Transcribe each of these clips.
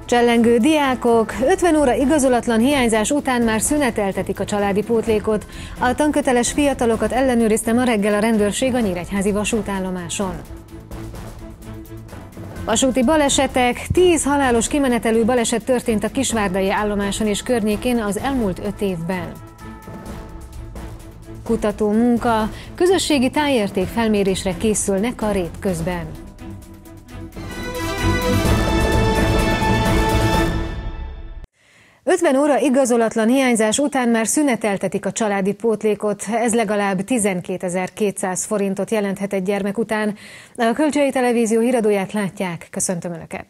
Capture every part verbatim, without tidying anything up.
Csellengő diákok ötven óra igazolatlan hiányzás után már szüneteltetik a családi pótlékot. A tanköteles fiatalokat ellenőrizte ma reggel a rendőrség a nyíregyházi vasútállomáson. Vasúti balesetek, tíz halálos kimenetelű baleset történt a kisvárdai állomáson és környékén az elmúlt öt évben. Kutató munka, közösségi tájérték felmérésre készülnek a rét közben. ötven óra igazolatlan hiányzás után már szüneteltetik a családi pótlékot, ez legalább tizenkétezer-kétszáz forintot jelenthet egy gyermek után. A Kölcsei Televízió híradóját látják, köszöntöm Önöket!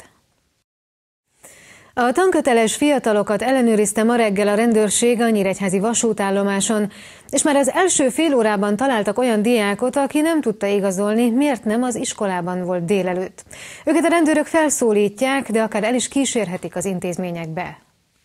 A tanköteles fiatalokat ellenőrizte ma reggel a rendőrség a nyíregyházi vasútállomáson, és már az első fél órában találtak olyan diákot, aki nem tudta igazolni, miért nem az iskolában volt délelőtt. Őket a rendőrök felszólítják, de akár el is kísérhetik az intézményekbe.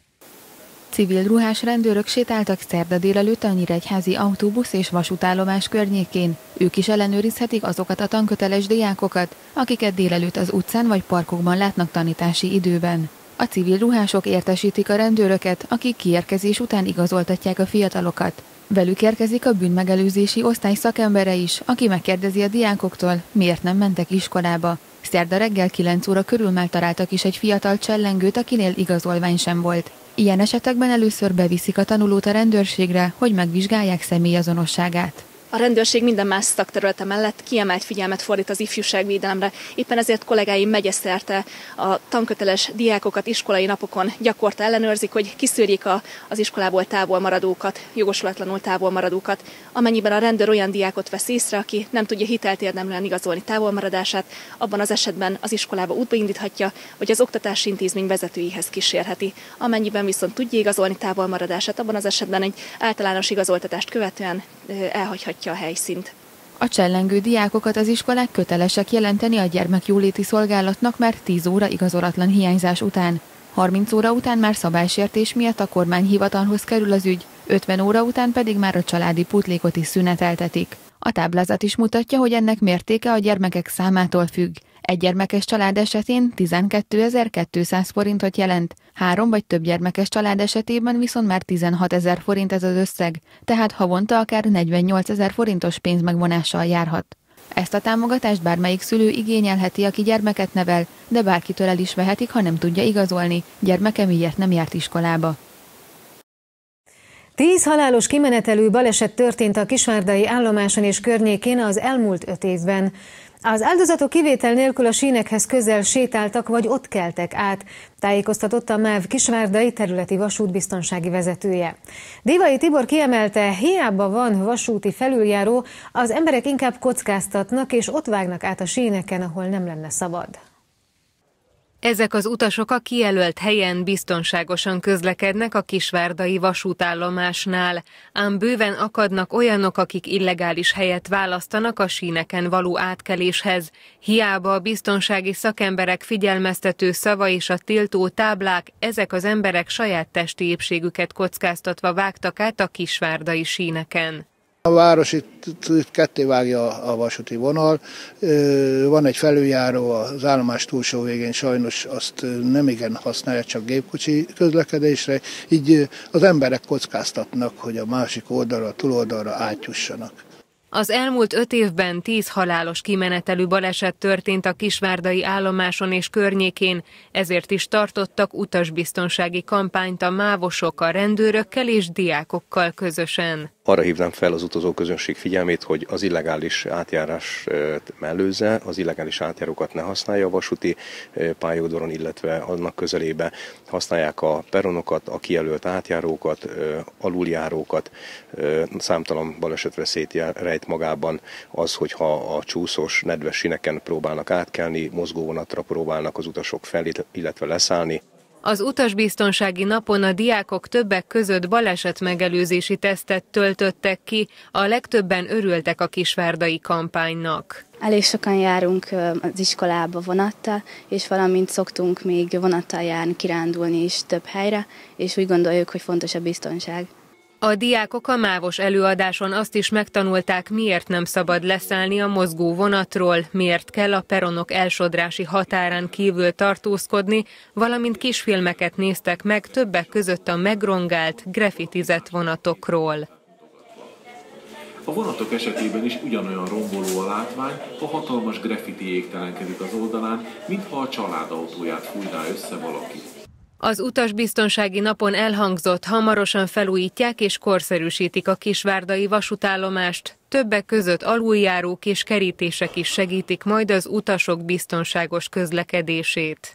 Civil ruhás rendőrök sétáltak szerda délelőtt a nyíregyházi autóbusz és vasútállomás környékén. Ők is ellenőrizhetik azokat a tanköteles diákokat, akiket délelőtt az utcán vagy parkokban látnak tanítási időben. A civil ruhások értesítik a rendőröket, akik kiérkezés után igazoltatják a fiatalokat. Velük érkezik a bűnmegelőzési osztály szakembere is, aki megkérdezi a diákoktól, miért nem mentek iskolába. Szerda reggel kilenc óra körül már találtak is egy fiatal csellengőt, akinél igazolvány sem volt. Ilyen esetekben először beviszik a tanulót a rendőrségre, hogy megvizsgálják személyazonosságát. A rendőrség minden más szakterülete mellett kiemelt figyelmet fordít az ifjúságvédelemre, éppen ezért kollégáim megyeszerte a tanköteles diákokat iskolai napokon gyakorta ellenőrzik, hogy kiszűrjék a, az iskolából távol maradókat, jogosulatlanul távol maradókat. Amennyiben a rendőr olyan diákot vesz észre, aki nem tudja hitelt érdemlően igazolni távolmaradását, abban az esetben az iskolába útba indíthatja, vagy az oktatási intézmény vezetőihez kísérheti. Amennyiben viszont tudja igazolni távolmaradását, abban az esetben egy általános igazoltatást követően elhagyhatja a helyszínt. A csellengő diákokat az iskolák kötelesek jelenteni a gyermekjóléti szolgálatnak már tíz óra igazolatlan hiányzás után. harminc óra után már szabálysértés miatt a kormányhivatalhoz kerül az ügy, ötven óra után pedig már a családi pótlékot is szüneteltetik. A táblázat is mutatja, hogy ennek mértéke a gyermekek számától függ. Egy gyermekes család esetén tizenkétezer-kétszáz forintot jelent, három vagy több gyermekes család esetében viszont már tizenhatezer forint ez az összeg, tehát havonta akár negyvennyolcezer forintos pénzmegvonással járhat. Ezt a támogatást bármelyik szülő igényelheti, aki gyermeket nevel, de bárkitől el is vehetik, ha nem tudja igazolni, gyermeke miért nem járt iskolába. Tíz halálos kimenetelű baleset történt a kisvárdai állomáson és környékén az elmúlt öt évben. Az áldozatok kivétel nélkül a sínekhez közel sétáltak vagy ott keltek át, tájékoztatott a MÁV kisvárdai területi vasútbiztonsági vezetője. Dévai Tibor kiemelte, hiába van vasúti felüljáró, az emberek inkább kockáztatnak és ott vágnak át a síneken, ahol nem lenne szabad. Ezek az utasok a kijelölt helyen biztonságosan közlekednek a kisvárdai vasútállomásnál, ám bőven akadnak olyanok, akik illegális helyet választanak a síneken való átkeléshez. Hiába a biztonsági szakemberek figyelmeztető szava és a tiltó táblák, ezek az emberek saját testi épségüket kockáztatva vágtak át a kisvárdai síneken. A város itt, itt ketté vágja a vasúti vonal, van egy felüljáró az állomás túlsó végén, sajnos azt nem igen használja, csak gépkocsi közlekedésre, így az emberek kockáztatnak, hogy a másik oldalra, a túloldalra átjussanak. Az elmúlt öt évben tíz halálos kimenetelű baleset történt a kisvárdai állomáson és környékén, ezért is tartottak utasbiztonsági kampányt a mávosok, a rendőrökkel és diákokkal közösen. Arra hívnám fel az utazóközönség figyelmét, hogy az illegális átjárás mellőzze, az illegális átjárókat ne használja a vasúti pályaudvaron, illetve annak közelébe használják a peronokat, a kijelölt átjárókat, aluljárókat. Számtalan balesetveszélyt rejt magában az, hogyha a csúszós, nedves síneken próbálnak átkelni, mozgóvonatra próbálnak az utasok fel, illetve leszállni. Az utasbiztonsági napon a diákok többek között balesetmegelőzési tesztet töltöttek ki, a legtöbben örültek a kisvárdai kampánynak. Elég sokan járunk az iskolába vonattal, és valamint szoktunk még vonattal járni, kirándulni is több helyre, és úgy gondoljuk, hogy fontos a biztonság. A diákok a mávos előadáson azt is megtanulták, miért nem szabad leszállni a mozgó vonatról, miért kell a peronok elsodrási határán kívül tartózkodni, valamint kisfilmeket néztek meg többek között a megrongált, graffitizett vonatokról. A vonatok esetében is ugyanolyan romboló a látvány, ha hatalmas graffiti égtelenkedik az oldalán, mintha a család autóját fújná össze valaki. Az utasbiztonsági napon elhangzott, hamarosan felújítják és korszerűsítik a kisvárdai vasútállomást. Többek között aluljárók és kerítések is segítik majd az utasok biztonságos közlekedését.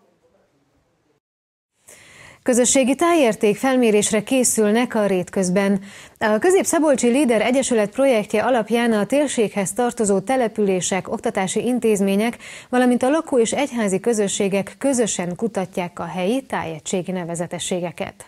Közösségi tájérték felmérésre készülnek a Rétközben. A Közép-Szabolcsi Leader Egyesület projektje alapján a térséghez tartozó települések, oktatási intézmények, valamint a lakó- és egyházi közösségek közösen kutatják a helyi tájegységi nevezetességeket.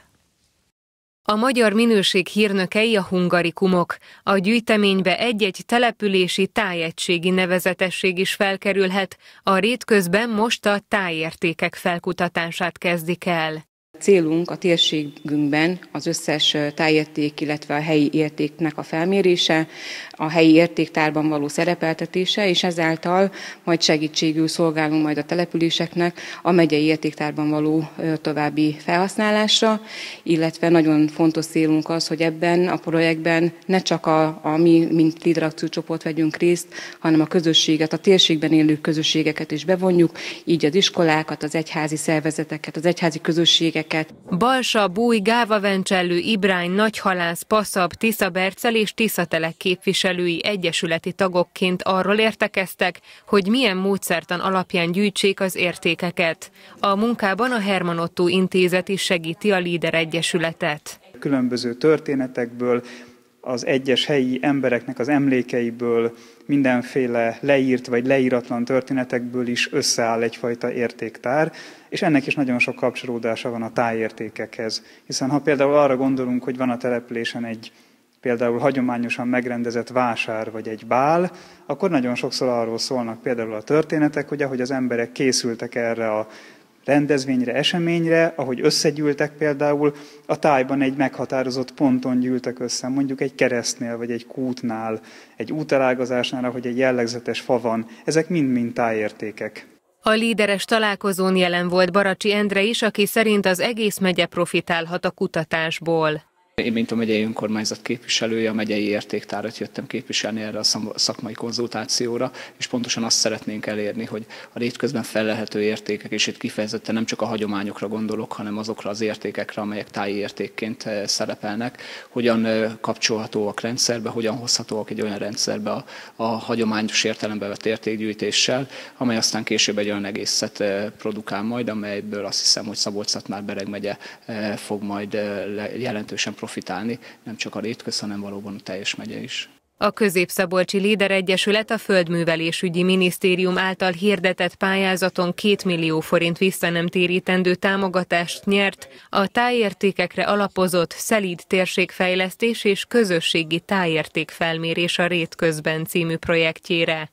A magyar minőség hírnökei a hungarikumok. A gyűjteménybe egy-egy települési tájegységi nevezetesség is felkerülhet. A Rétközben most a tájértékek felkutatását kezdik el. Célunk a térségünkben az összes tájérték, illetve a helyi értéknek a felmérése, a helyi értéktárban való szerepeltetése, és ezáltal majd segítségül szolgálunk majd a településeknek a megyei értéktárban való további felhasználásra, illetve nagyon fontos célunk az, hogy ebben a projektben ne csak a, a mi, mint Leader akciócsoport vegyünk részt, hanem a közösséget, a térségben élő közösségeket is bevonjuk, így az iskolákat, az egyházi szervezeteket, az egyházi közösségeket. Balsa, Búj, Gávavencsellő, Ibrány, Nagyhalász, Paszab, Tiszabercel és Tiszatelek képviselői egyesületi tagokként arról értekeztek, hogy milyen módszertan alapján gyűjtsék az értékeket. A munkában a Herman Ottó Intézet is segíti a Leader Egyesületet. Különböző történetekből, az egyes helyi embereknek az emlékeiből, mindenféle leírt vagy leíratlan történetekből is összeáll egyfajta értéktár, és ennek is nagyon sok kapcsolódása van a tájértékekhez. Hiszen ha például arra gondolunk, hogy van a településen egy például hagyományosan megrendezett vásár vagy egy bál, akkor nagyon sokszor arról szólnak például a történetek, hogy ahogy az emberek készültek erre a rendezvényre, eseményre, ahogy összegyűltek például, a tájban egy meghatározott ponton gyűltek össze, mondjuk egy keresztnél, vagy egy kútnál, egy útelágazásnál, ahogy egy jellegzetes fa van. Ezek mind-mind tájértékek. A líderes találkozón jelen volt Baracsi Endre is, aki szerint az egész megye profitálhat a kutatásból. Én, mint a megyei önkormányzat képviselője, a megyei értéktárat jöttem képviselni erre a szakmai konzultációra, és pontosan azt szeretnénk elérni, hogy a Rétközben fellelhető értékek, és itt kifejezetten nem csak a hagyományokra gondolok, hanem azokra az értékekre, amelyek táji értékként szerepelnek, hogyan kapcsolhatóak rendszerbe, hogyan hozhatóak egy olyan rendszerbe a, a hagyományos értelembe vett értékgyűjtéssel, amely aztán később egy olyan egészet produkál majd, amelyből azt hiszem, hogy Szabolcs-Szatmár-Bereg megye fog majd jelentősen profitálni, nem csak a Rétköz, hanem valóban a teljes megye is. A Közép-Szabolcsi Leader Egyesület a Földművelésügyi Minisztérium által hirdetett pályázaton két millió forint visszanemtérítendő támogatást nyert a tájértékekre alapozott szelíd térségfejlesztés és közösségi tájértékfelmérés a Rétközben című projektjére.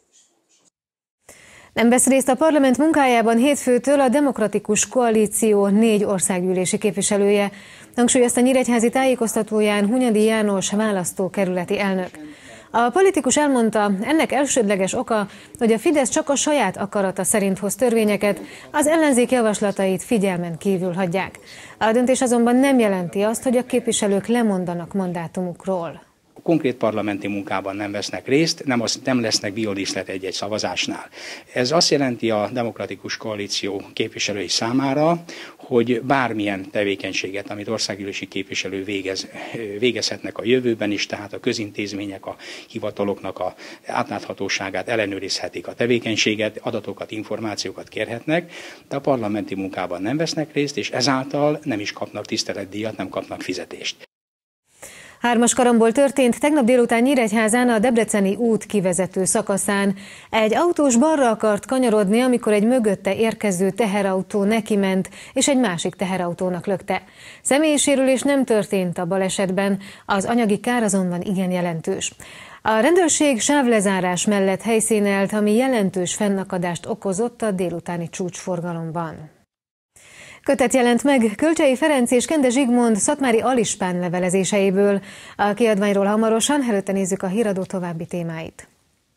Nem vesz részt a parlament munkájában hétfőtől a Demokratikus Koalíció négy országgyűlési képviselője, hangsúlyozta Nyíregyházi tájékoztatóján Hunyadi János választókerületi elnök. A politikus elmondta, ennek elsődleges oka, hogy a Fidesz csak a saját akarata szerint hoz törvényeket, az ellenzék javaslatait figyelmen kívül hagyják. A döntés azonban nem jelenti azt, hogy a képviselők lemondanak mandátumukról. Konkrét parlamenti munkában nem vesznek részt, nem, az, nem lesznek biodíszlet egy-egy szavazásnál. Ez azt jelenti a Demokratikus Koalíció képviselői számára, hogy bármilyen tevékenységet, amit országgyűlési képviselő végez, végezhetnek a jövőben is, tehát a közintézmények, a hivataloknak a átláthatóságát ellenőrizhetik, a tevékenységet, adatokat, információkat kérhetnek, de a parlamenti munkában nem vesznek részt, és ezáltal nem is kapnak tiszteletdíjat, nem kapnak fizetést. Hármas karambol történt tegnap délután Nyíregyházán a Debreceni út kivezető szakaszán. Egy autós balra akart kanyarodni, amikor egy mögötte érkező teherautó neki ment, és egy másik teherautónak lökte. Személyi sérülés nem történt a balesetben, az anyagi kár azonban igen jelentős. A rendőrség sávlezárás mellett helyszínelt, ami jelentős fennakadást okozott a délutáni csúcsforgalomban. Kötet jelent meg Kölcsey Ferenc és Kende Zsigmond Szatmári Alispán levelezéseiből. A kiadványról hamarosan, előtte nézzük a híradó további témáit.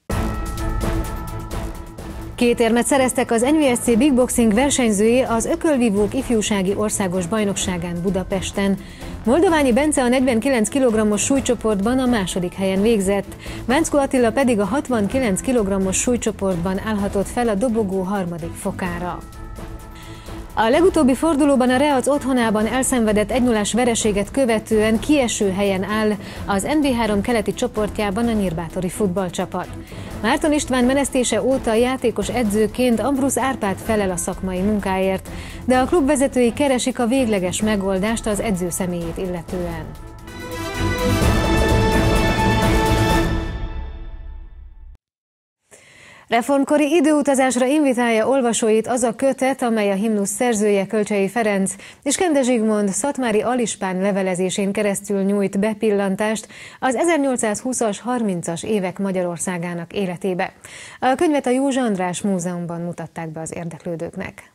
Két érmet szereztek az en vé es cé Big Boxing versenyzői az ökölvívók ifjúsági országos bajnokságán Budapesten. Moldoványi Bence a negyvenkilenc kilogrammos súlycsoportban a második helyen végzett, Váncko Attila pedig a hatvankilenc kilogrammos súlycsoportban állhatott fel a dobogó harmadik fokára. A legutóbbi fordulóban a Reac otthonában elszenvedett egy nullás vereséget követően kieső helyen áll az en bé három keleti csoportjában a nyírbátori futballcsapat. Márton István menesztése óta játékos edzőként Ambrusz Árpád felel a szakmai munkáért, de a klub vezetői keresik a végleges megoldást az edző személyét illetően. Reformkori időutazásra invitálja olvasóit az a kötet, amely a himnusz szerzője Kölcsey Ferenc és Kende Zsigmond Szatmári Alispán levelezésén keresztül nyújt bepillantást az ezernyolcszázhúszas, harmincas évek Magyarországának életébe. A könyvet a Józsa András Múzeumban mutatták be az érdeklődőknek.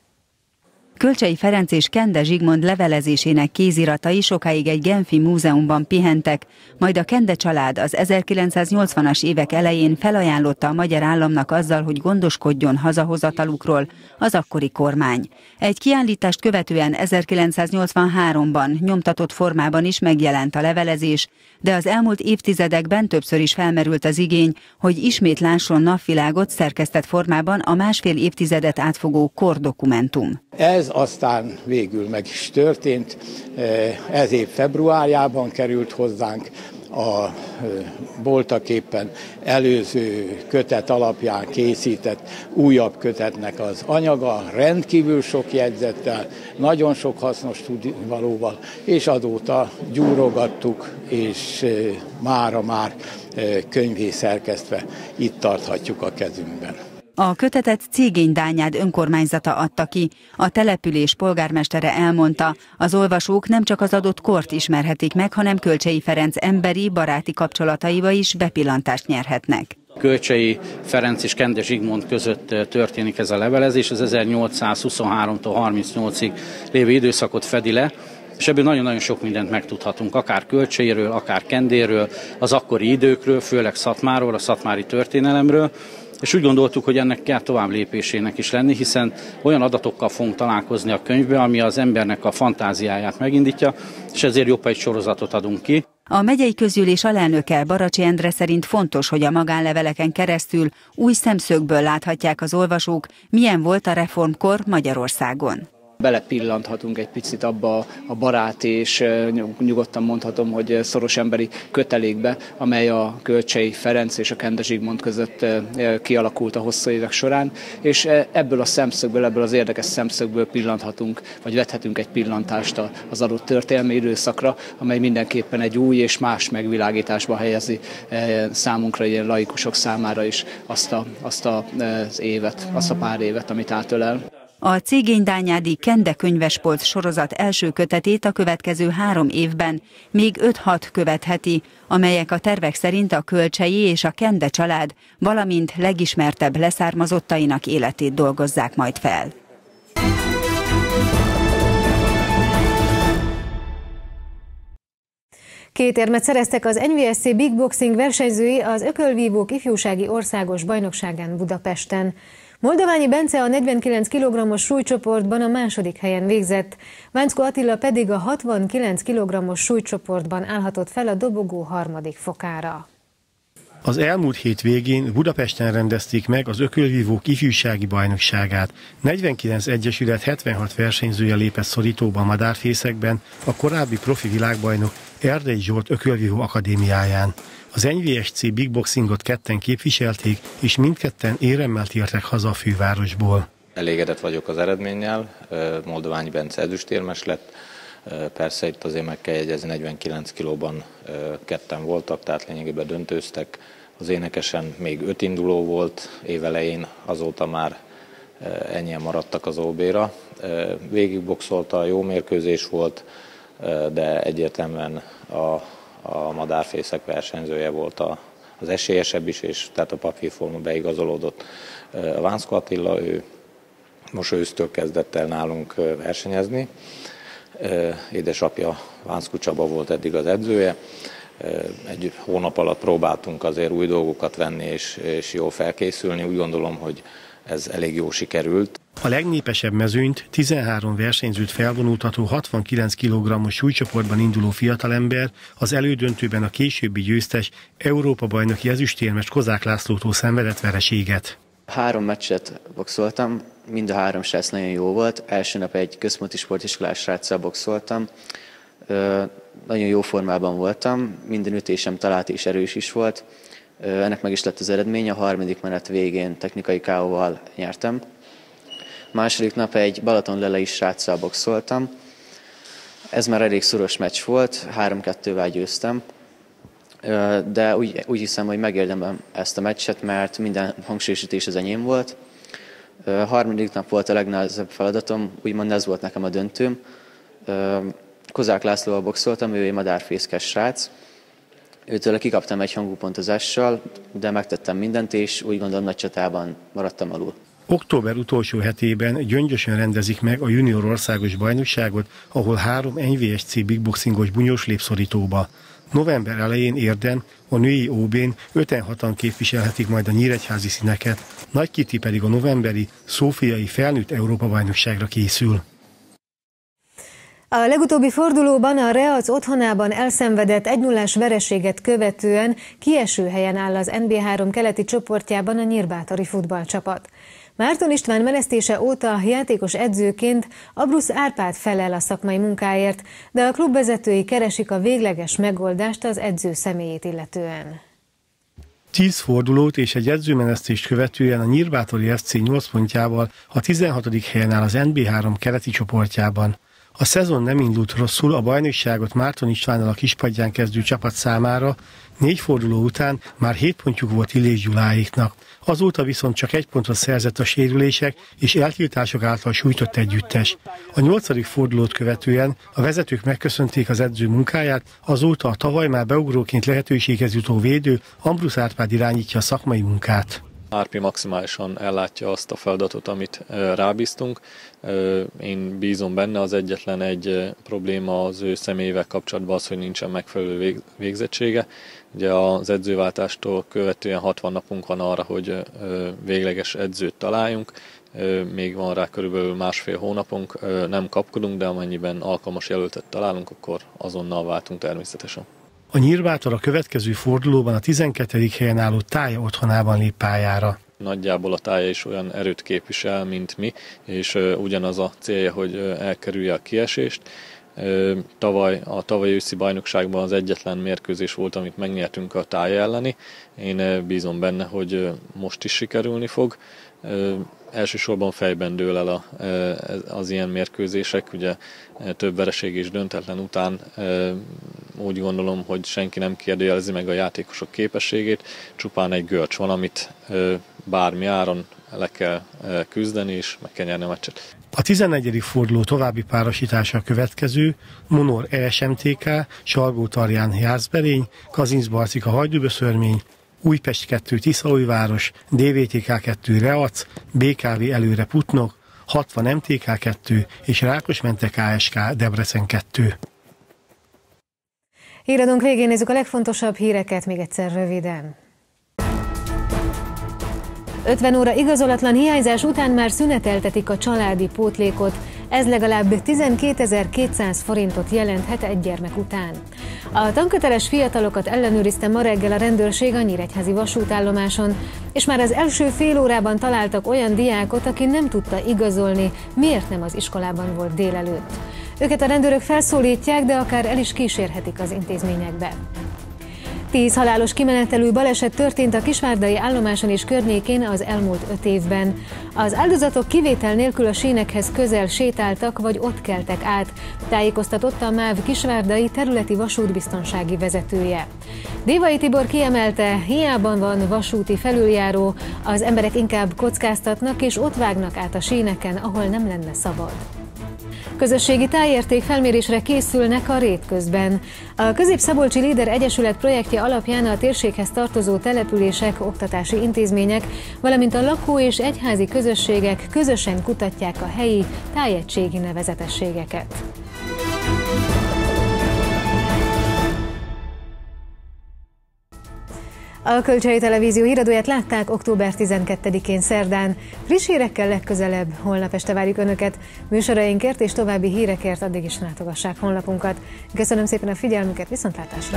Kölcsey Ferenc és Kende Zsigmond levelezésének kéziratai sokáig egy genfi múzeumban pihentek, majd a Kende család az ezerkilencszáznyolcvanas évek elején felajánlotta a magyar államnak azzal, hogy gondoskodjon hazahozatalukról az akkori kormány. Egy kiállítást követően ezerkilencszáznyolcvanháromban nyomtatott formában is megjelent a levelezés, de az elmúlt évtizedekben többször is felmerült az igény, hogy ismét lásson napvilágot szerkesztett formában a másfél évtizedet átfogó kordokumentum. Ez aztán végül meg is történt, ez év februárjában került hozzánk a voltaképpen előző kötet alapján készített újabb kötetnek az anyaga, rendkívül sok jegyzettel, nagyon sok hasznos tudnivalóval, és azóta gyúrogattuk, és mára már könyvé szerkesztve itt tarthatjuk a kezünkben. A kötetet Cégény Dányád önkormányzata adta ki. A település polgármestere elmondta, az olvasók nem csak az adott kort ismerhetik meg, hanem Kölcsey Ferenc emberi, baráti kapcsolataiba is bepillantást nyerhetnek. Kölcsey Ferenc és Kende Zsigmond között történik ez a levelezés, az ezernyolcszázhuszonháromtól harmincnyolcig lévő időszakot fedi le, és ebből nagyon-nagyon sok mindent megtudhatunk, akár Kölcseyről, akár Kendéről, az akkori időkről, főleg Szatmáról, a szatmári történelemről, és úgy gondoltuk, hogy ennek kell tovább lépésének is lenni, hiszen olyan adatokkal fogunk találkozni a könyvben, ami az embernek a fantáziáját megindítja, és ezért jobb, egy sorozatot adunk ki. A megyei közgyűlés alelnöke Baracsi Endre szerint fontos, hogy a magánleveleken keresztül új szemszögből láthatják az olvasók, milyen volt a reformkor Magyarországon. Belepillanthatunk egy picit abba a barát és nyugodtan mondhatom, hogy szoros emberi kötelékbe, amely a Kölcsey Ferenc és a Kende Zsigmond között kialakult a hosszú évek során, és ebből a szemszögből, ebből az érdekes szemszögből pillanthatunk, vagy vethetünk egy pillantást az adott történelmi időszakra, amely mindenképpen egy új és más megvilágításba helyezi számunkra, ilyen laikusok számára is azt, a, azt az évet, azt a pár évet, amit átölel. A Cégény Dányádi Kende könyvespolc sorozat első kötetét a következő három évben még öt-hat követheti, amelyek a tervek szerint a Kölcsey és a Kende család, valamint legismertebb leszármazottainak életét dolgozzák majd fel. Két érmet szereztek az en vé es cé Big Boxing versenyzői az ökölvívók ifjúsági országos bajnokságán Budapesten. Moldoványi Bence a negyvenkilenc kilogrammos súlycsoportban a második helyen végzett, Váncko Attila pedig a hatvankilenc kilogrammos súlycsoportban állhatott fel a dobogó harmadik fokára. Az elmúlt hét végén Budapesten rendezték meg az ökölvívók ifjúsági bajnokságát. negyvenkilenc egyesület hetvenhat versenyzője lépett szorítóba a madárfészekben, a korábbi profi világbajnok Erdei Zsolt ökölvívó akadémiáján. Az en vé es cé Big Boxingot ketten képviselték, és mindketten éremmel tértek haza a fővárosból. Elégedett vagyok az eredménnyel, Moldoványi Bence ezüstérmes lett, persze itt azért meg kell jegyezni, negyvenkilenc kilóban ketten voltak, tehát lényegében döntőztek. Az énekesen még öt induló volt évelején, azóta már ennyien maradtak az ó bé-ra. Végigboxolta, jó mérkőzés volt, de egyértelműen a a madárfészek versenyzője volt a, az esélyesebb is, és tehát a papírforma beigazolódott. A Váncko Attila, ő most ősztől kezdett el nálunk versenyezni. Édesapja Vánszkú Csaba volt eddig az edzője. Egy hónap alatt próbáltunk azért új dolgokat venni és, és jól felkészülni. Úgy gondolom, hogy ez elég jól sikerült. A legnépesebb mezőnyt tizenhárom versenyzőt felvonultató hatvankilenc kilogrammos súlycsoportban induló fiatalember az elődöntőben a későbbi győztes Európa-bajnoki ezüstérmes Kozák Lászlótól szenvedett vereséget. Három meccset boxoltam, mind a három srác nagyon jó volt. Első nap egy központi sportiskolás sráccal boxoltam. Nagyon jó formában voltam, minden ütésem talált és erős is volt. Ennek meg is lett az eredmény, a harmadik menet végén technikai ká ó-val nyertem. Második nap egy balatonlelei sráccal boxoltam. Ez már elég szoros meccs volt, három kettővel győztem. De úgy, úgy hiszem, hogy megérdemlem ezt a meccset, mert minden hangsúlyosítés az enyém volt. A harmadik nap volt a legnehezebb feladatom, úgymond ez volt nekem a döntőm. Kozák Lászlóval boxoltam, ő egy madárfészkes srác. Őtől kikaptam egy hangú pontozással, de megtettem mindent, és úgy gondolom nagy csatában maradtam alul. Október utolsó hetében Gyöngyösön rendezik meg a junior országos bajnokságot, ahol három en vé es cé Big Boxingos bunyós lépszorítóba. November elején Érden, a női ó bén öten-hatan képviselhetik majd a nyíregyházi színeket, Nagy Kiti pedig a novemberi szófiai felnőtt Európa-bajnokságra készül. A legutóbbi fordulóban a Reac otthonában elszenvedett egy nullás vereséget követően kieső helyen áll az en bé három keleti csoportjában a nyírbátori futballcsapat. Márton István menesztése óta játékos edzőként Abrusz Árpád felel a szakmai munkáért, de a klubvezetői keresik a végleges megoldást az edző személyét illetően. Tíz fordulót és egy edzőmenesztést követően a nyírbátori ef cé nyolc pontjával a tizenhatodik helyen áll az en bé három keleti csoportjában. A szezon nem indult rosszul, a bajnokságot Márton Istvánnal a kispadján kezdő csapat számára, négy forduló után már hét pontjuk volt Illés Gyuláéknak. Azóta viszont csak egy pontot szerzett a sérülések és eltiltások által sújtott együttes. A nyolcadik fordulót követően a vezetők megköszönték az edző munkáját, azóta a tavaly már beugróként lehetőséghez jutó védő Abrusz Árpád irányítja a szakmai munkát. Árpi maximálisan ellátja azt a feladatot, amit rábíztunk. Én bízom benne, az egyetlen egy probléma az ő személyével kapcsolatban az, hogy nincsen megfelelő végzettsége. Ugye az edzőváltástól követően hatvan napunk van arra, hogy végleges edzőt találjunk. Még van rá körülbelül másfél hónapunk, nem kapkodunk, de amennyiben alkalmas jelöltet találunk, akkor azonnal váltunk természetesen. A Nyírbátor a következő fordulóban a tizenkettedik helyen álló Tája otthonában lép pályára. Nagyjából a Tája is olyan erőt képvisel, mint mi, és ugyanaz a célja, hogy elkerülje a kiesést. Tavaly a tavaly őszi bajnokságban az egyetlen mérkőzés volt, amit megnyertünk a Tája elleni. Én bízom benne, hogy most is sikerülni fog. Elsősorban fejben dől el a, az ilyen mérkőzések, ugye több vereség és döntetlen után úgy gondolom, hogy senki nem kérdőjelezi meg a játékosok képességét, csupán egy görcs van, amit bármi áron le kell küzdeni, és meg kell nyerni a meccset. A tizennegyedik forduló további párosítása a következő: Monor e es em té ká, Salgó-Tarján Jászberény, Kazincbarcika Hajdúböszörmény, Újpest kettő Tiszaújváros, dé vé té ká kettő Reac, bé ká vé Előre Putnok, hatvan em té ká kettő és Rákosmente ká es ká Debrecen kettő. Híradónk végén nézzük a legfontosabb híreket még egyszer röviden. ötven óra igazolatlan hiányzás után már szüneteltetik a családi pótlékot. Ez legalább tizenkétezer-kétszáz forintot jelenthet egy gyermek után. A tanköteles fiatalokat ellenőrizte ma reggel a rendőrség a nyíregyházi vasútállomáson, és már az első fél órában találtak olyan diákot, aki nem tudta igazolni, miért nem az iskolában volt délelőtt. Őket a rendőrök felszólítják, de akár el is kísérhetik az intézményekbe. Tíz halálos kimenetelű baleset történt a kisvárdai állomáson és környékén az elmúlt öt évben. Az áldozatok kivétel nélkül a sínekhez közel sétáltak vagy ott keltek át, tájékoztatott a MÁV kisvárdai területi vasútbiztonsági vezetője. Dévai Tibor kiemelte, hiába van vasúti felüljáró, az emberek inkább kockáztatnak és ott vágnak át a síneken, ahol nem lenne szabad. Közösségi tájérték felmérésre készülnek a Rétközben. A Közép-Szabolcsi Líder Egyesület projektje alapján a térséghez tartozó települések, oktatási intézmények, valamint a lakó- és egyházi közösségek közösen kutatják a helyi tájegységi nevezetességeket. A Kölcsei Televízió híradóját látták október tizenkettedikén szerdán. Friss hírekkel legközelebb, holnap este várjuk Önöket. Műsorainkért és további hírekért addig is látogassák honlapunkat. Köszönöm szépen a figyelmüket, viszontlátásra!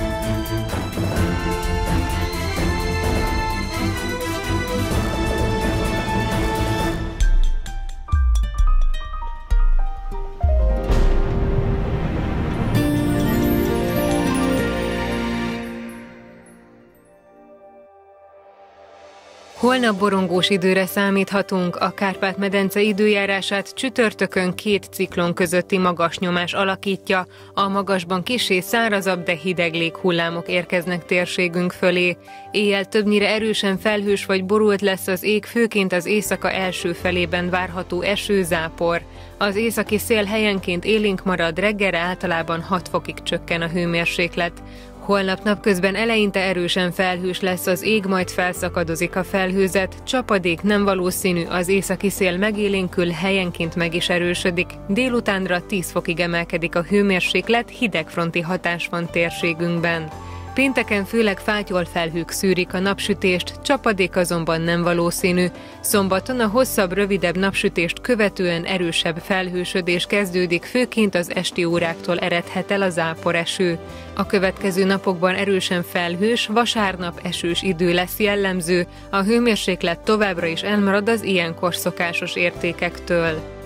Holnap borongós időre számíthatunk, a Kárpát-medence időjárását csütörtökön két ciklon közötti magas nyomás alakítja, a magasban kissé szárazabb, de hideg léghullámok érkeznek térségünk fölé. Éjjel többnyire erősen felhős vagy borult lesz az ég, főként az éjszaka első felében várható esőzápor. Az északi szél helyenként élénk marad, reggelre általában hat fokig csökken a hőmérséklet. Holnap napközben eleinte erősen felhős lesz az ég, majd felszakadozik a felhőzet, csapadék nem valószínű, az északi szél megélénkül, helyenként meg is erősödik. Délutánra tíz fokig emelkedik a hőmérséklet, hidegfronti hatás van térségünkben. Pénteken főleg fátyol felhők szűrik a napsütést, csapadék azonban nem valószínű. Szombaton a hosszabb, rövidebb napsütést követően erősebb felhősödés kezdődik, főként az esti óráktól eredhet el a záporeső. A következő napokban erősen felhős, vasárnap esős idő lesz jellemző, a hőmérséklet továbbra is elmarad az ilyenkor szokásos értékektől.